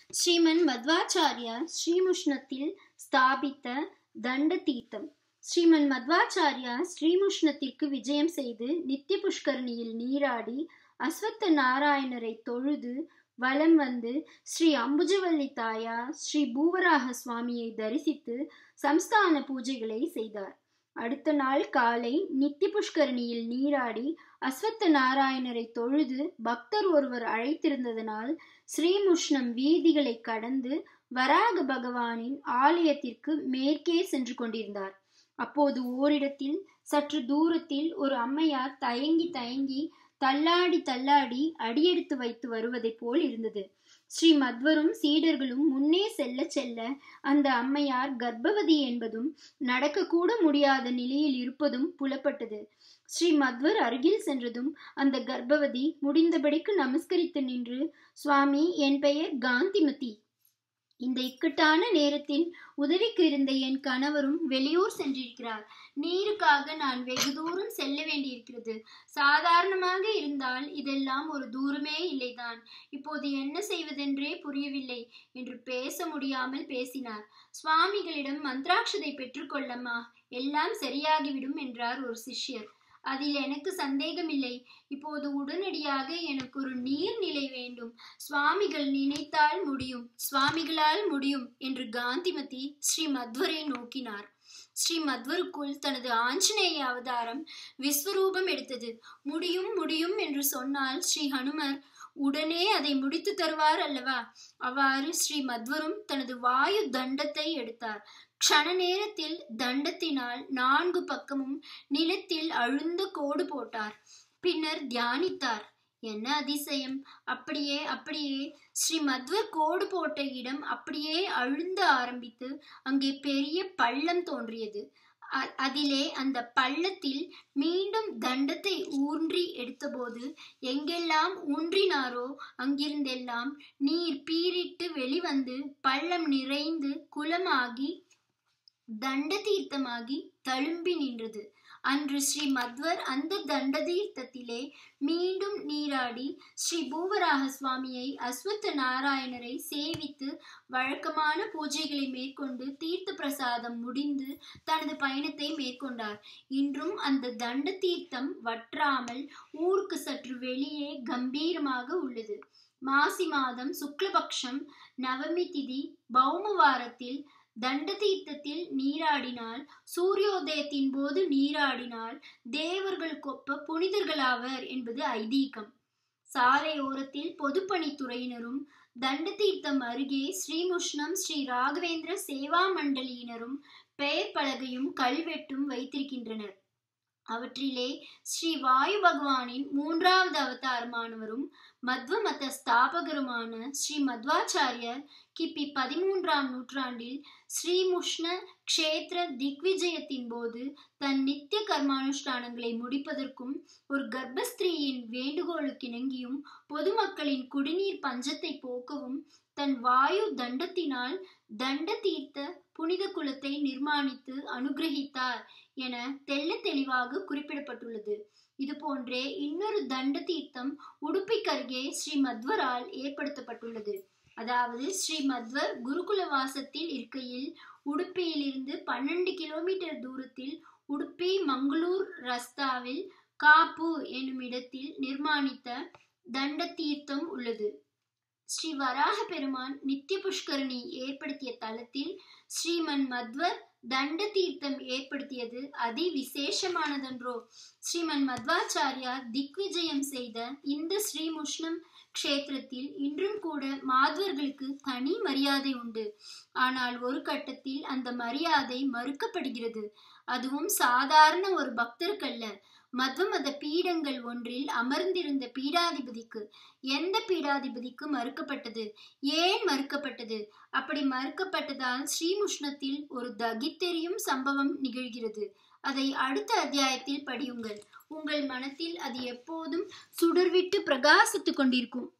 ஸ்ரீமன் மத்வாச்சாரியா ஸ்ரீமுஷ்ணத்தில் ஸ்தாபித்த தண்ட தீர்த்தம். ஸ்ரீமன் மத்வாச்சாரியா ஸ்ரீமுஷ்ணத்திற்கு விஜயம் செய்து நித்திய புஷ்கரணியில் நீராடி அஸ்வத்த நாராயணரை தொழுது வலம் வந்து ஸ்ரீ அம்புஜவல்லி தாயார் ஸ்ரீ பூவராக சுவாமியை தரிசித்து சம்ஸ்தான பூஜைகளை செய்தார். அடுத்த நாள் காலை நித்திய புஷ்கரணியில் நீராடி அஸ்வத்த நாராயணரை தொழுது பக்தர் ஒருவர் அழைத்திருந்ததனால் ஸ்ரீமுஷ்ணம் வீதிகளை கடந்து வராக பகவானின் ஆலயத்திற்கு மேற்கே சென்று கொண்டிருந்தார். அப்போது ஓரிடத்தில் சற்று தூரத்தில் ஒரு அம்மையார் தயங்கி தள்ளாடி அடியெடுத்து வைத்து வருவதை போல் இருந்தது. ஸ்ரீ மத்வரும் சீடர்களும் முன்னே செல்ல அந்த அம்மையார் கர்ப்பவதி என்பதும் நடக்க கூட முடியாத நிலையில் இருப்பதும் புலப்பட்டது. ஸ்ரீ மத்வர் அருகில் சென்றதும் அந்த கர்ப்பவதி முடிந்தபடிக்கு நமஸ்கரித்து நின்று, சுவாமி, என் பெயர் காந்திமதி. இந்த இக்கட்டான நேரத்தில் உதவிக்கு இருந்த என் கணவரும் வெளியூர் சென்றிருக்கிறார். நீருக்காக நான் வெகு தூரம் செல்ல வேண்டியிருக்கிறது. சாதாரணமாக இருந்தால் இதெல்லாம் ஒரு தூரமே இல்லைதான். இப்போது என்ன செய்வதென்றே புரியவில்லை என்று பேச முடியாமல் பேசினார். சுவாமிகளிடம் மந்திராட்சதை பெற்றுக்கொள்ளம்மா, எல்லாம் சரியாகிவிடும் என்றார் ஒரு சிஷ்யர். அதில் எனக்கு சந்தேகமில்லை. இப்போது உடனடியாக எனக்கு ஒரு நீர்நிலை வேண்டும். சுவாமிகள் நினைத்தால் முடியும், சுவாமிகளால் முடியும் என்று காந்திமதி ஸ்ரீ மத்வரை நோக்கினார். ஸ்ரீ மத்வருக்குள் தனது ஆஞ்சநேய அவதாரம் விஸ்வரூபம் எடுத்தது. முடியும் முடியும் என்று சொன்னால் ஸ்ரீ ஹனுமர் உடனே அதை முடித்து தருவார் அல்லவா? அவ்வாறு ஸ்ரீ மத்வரும் தனது வாயு தண்டத்தை எடுத்தார். க்ஷண நேரத்தில் தண்டத்தினால் 4 பக்கமும் நிலத்தில் அழுந்த கோடு போட்டார். பின்னர் தியானித்தார். என்ன அதிசயம்! அப்படியே ஸ்ரீ மத்வர் கோடு போட்ட இடம் அப்படியே அழுந்த ஆரம்பித்து அங்கே பெரிய பள்ளம் தோன்றியது. அதிலே அந்த பள்ளத்தில் மீண்டும் தண்டத்தை ஊன்றி எடுத்தபோது எங்கெல்லாம் ஊன்றினாரோ அங்கிருந்தெல்லாம் நீர் பீரிட்டு வெளிவந்து பள்ளம் நிறைந்து குளமாகி தண்ட தீர்த்தமாகி தழும்பி நின்றது. அன்று ஸ்ரீ மத்வர் அந்த தண்ட தீர்த்தத்திலே மீண்டும் நீராடி ஸ்ரீ பூவராக சுவாமியை அஸ்வத்த நாராயணரை சேவித்து வழக்கமான பூஜைகளை மேற்கொண்டு தீர்த்த பிரசாதம் முடிந்து தனது பயணத்தை மேற்கொண்டார். இன்றும் அந்த தண்ட தீர்த்தம் வற்றாமல் ஊருக்கு சற்று வெளியே கம்பீரமாக உள்ளது. மாசி மாதம் சுக்லபக்ஷம் நவமி திதி பௌமவாரத்தில் தண்ட தீர்த்தத்தில் நீராடினால், சூரியோதயத்தின் போது நீராடினால் தேவர்கள் கொப்ப புனிதர்களாவர் என்பது ஐதீகம். சாலை ஓரத்தில் பொதுப்பணித்துறையினரும் தண்ட தீர்த்தம் அருகே ஸ்ரீமுஷ்ணம் ஸ்ரீ ராகவேந்திர சேவா மண்டலியினரும் பெயர் பலகையும் கல்வெட்டும் வைத்திருக்கின்றனர். அவற்றிலே ஸ்ரீ வாயு பகவானின் 3வது அவதாரமானவரும் மத்வ மத ஸ்தாபகருமான ஸ்ரீ மத்வாச்சாரியர் கிபி 13ஆம் நூற்றாண்டில் ஸ்ரீமுஷ்ண க்ஷேத்திர திக்விஜயத்தின் போது தன் நித்திய கர்மானுஷ்டானங்களை முடிப்பதற்கும் ஒரு கர்ப்பஸ்திரீயின் வேண்டுகோளுக்கிணங்கியும் பொதுமக்களின் குடிநீர் பஞ்சத்தை போக்கவும் தன் வாயு தண்டத்தினால் தண்ட தீர்த்த புனித குலத்தை நிர்மாணித்து அனுகிரகித்தார் என தெள்ள தெளிவாக குறிப்பிடப்பட்டுள்ளது. இது போன்றே இன்னொரு தண்ட தீர்த்தம் உடுப்பிக்கருகே ஸ்ரீ மத்வரால் ஏற்படுத்தப்பட்டுள்ளது. அதாவது ஸ்ரீ மத்வர் குருகுல வாசத்தில் இருக்கையில் உடுப்பியிலிருந்து 12 கிலோமீட்டர் தூரத்தில் உடுப்பி மங்களூர் ரஸ்தாவில் காப்பு என்னும் இடத்தில் நிர்மாணித்த தண்ட தீர்த்தம் உள்ளது. ஸ்ரீ வராக பெருமான் நித்திய புஷ்கரணி ஏற்படுத்திய தலத்தில் ஸ்ரீமன் மத்வர் தண்ட தீர்த்தம் ஏற்படுத்தியது அதி விசேஷமானதன்றோ. ஸ்ரீமன் மத்வாச்சாரியா திக்விஜயம் செய்த இந்த ஸ்ரீமுஷ்ணம் க்ஷேத்திரத்தில் இன்றும் கூட மாத்வர்களுக்கு தனி மரியாதை உண்டு. ஆனால் ஒரு கட்டத்தில் அந்த மரியாதை மறுக்கப்படுகிறது. அதுவும் சாதாரண ஒரு பக்தருக்கல்ல, மத்வ மத பீடங்கள் ஒன்றில் அமர்ந்திருந்த பீடாதிபதிக்கு. எந்த பீடாதிபதிக்கு மறுக்கப்பட்டது? ஏன் மறுக்கப்பட்டது? அப்படி மறுக்கப்பட்டதால் ஸ்ரீமுஷ்ணத்தில் ஒரு தகித்தெரியும் சம்பவம் நிகழ்கிறது. அதை அடுத்த அத்தியாயத்தில் படியுங்கள். உங்கள் மனத்தில் அது எப்போதும் சுடர்விட்டு பிரகாசித்துக் கொண்டிருக்கும்.